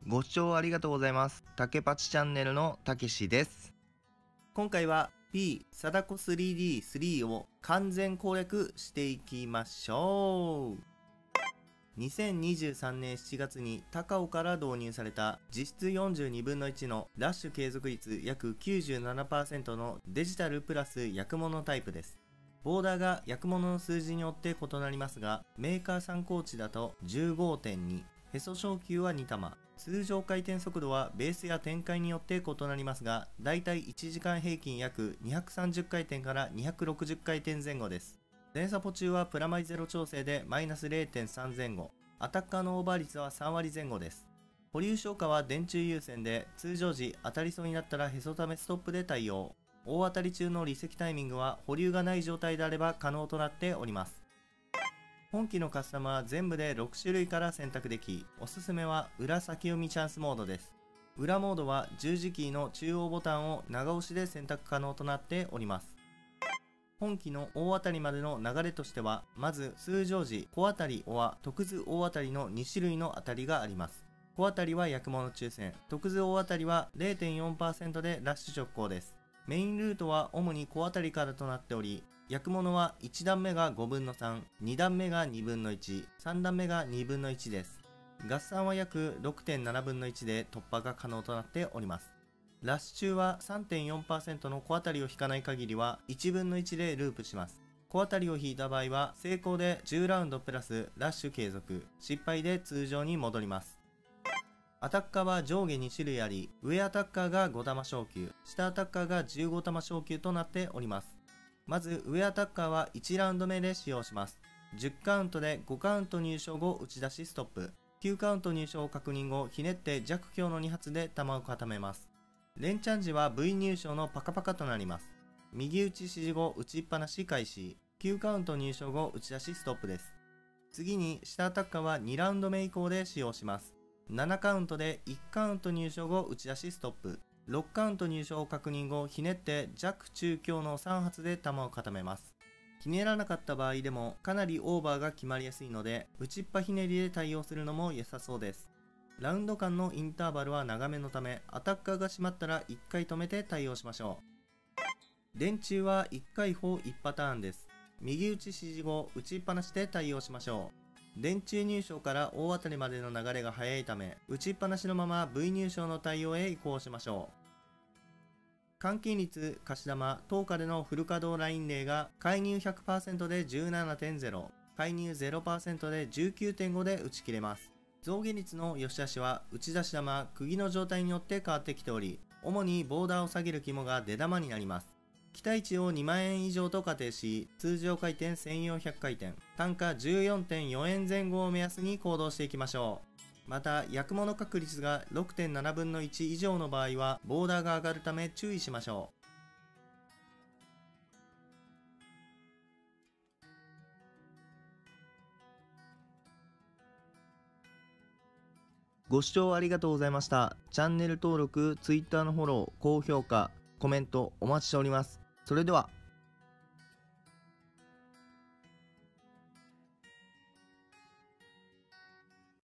ご視聴ありがとうございます。竹パチチャンネルのたけしです。 今回は P 貞子 3D3 を完全攻略していきましょう。2023年7月に高尾から導入された実質42分の1のラッシュ継続率約 97% のデジタルプラス薬物タイプです。ボーダーが薬物の数字によって異なりますが、メーカー参考値だと 15.2、へそ小球は2玉、通常回転速度はベースや展開によって異なりますが、だいたい1時間平均約230回転から260回転前後です。電サポ中はプラマイゼロ調整でマイナス 0.3 前後、アタッカーのオーバー率は3割前後です。保留消化は電柱優先で、通常時当たりそうになったらへそためストップで対応。大当たり中の離席タイミングは保留がない状態であれば可能となっております。本機のカスタムは全部で6種類から選択でき、おすすめは裏先読みチャンスモードです。裏モードは十字キーの中央ボタンを長押しで選択可能となっております。本機の大当たりまでの流れとしては、まず通常時小当たりは特図大当たりの2種類の当たりがあります。小当たりは薬物抽選、特図大当たりは 0.4% でラッシュ直行です。メインルートは主に小当たりからとなっており、薬物は1段目が5分の3、2段目が2分の1、3段目が2分の1です。合算は約 6.7 分の1で突破が可能となっております。ラッシュ中は 3.4% の小当たりを引かない限りは1分の1でループします。小当たりを引いた場合は成功で10ラウンドプラスラッシュ継続、失敗で通常に戻ります。アタッカーは上下2種類あり、上アタッカーが5玉昇級、下アタッカーが15玉昇級となっております。まず上アタッカーは1ラウンド目で使用します。10カウントで5カウント入賞後打ち出しストップ、9カウント入賞確認後ひねって弱強の2発で弾を固めます。連チャン時は V 入賞のパカパカとなります。右打ち指示後打ちっぱなし開始、9カウント入賞後打ち出しストップです。次に下アタッカーは2ラウンド目以降で使用します。7カウントで1カウント入賞後打ち出しストップ、6カウント入賞確認後ひねって弱中強の3発で弾を固めます。ひねらなかった場合でもかなりオーバーが決まりやすいので、打ちっぱひねりで対応するのも良さそうです。ラウンド間のインターバルは長めのため、アタッカーが閉まったら1回止めて対応しましょう。電柱は1回砲1パターンです。右打ち指示後打ちっぱなしで対応しましょう。電柱入賞から大当たりまでの流れが早いため、打ちっぱなしのまま V 入賞の対応へ移行しましょう。換金率、貸し玉、等価でのフル稼働ライン例が介入 100% で 17.0、介入 0% で 19.5 で打ち切れます。増減率の良し悪しは打ち出し玉、釘の状態によって変わってきており、主にボーダーを下げる肝が出玉になります。期待値を2万円以上と仮定し、通常回転1400回転、単価 14.4 円前後を目安に行動していきましょう。また、薬物確率が 6.7 分の1以上の場合は、ボーダーが上がるため注意しましょう。ご視聴ありがとうございました。チャンネル登録、Twitter のフォロー、高評価、コメントお待ちしております。それでは。